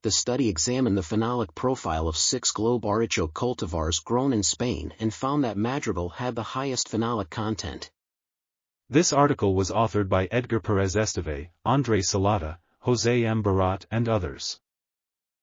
the study examined the phenolic profile of 6 globe artichoke cultivars grown in Spain and found that Madrigal had the highest phenolic content. This article was authored by Édgar Pérez-Esteve, Andrzej Sałata, José M. Barat and others.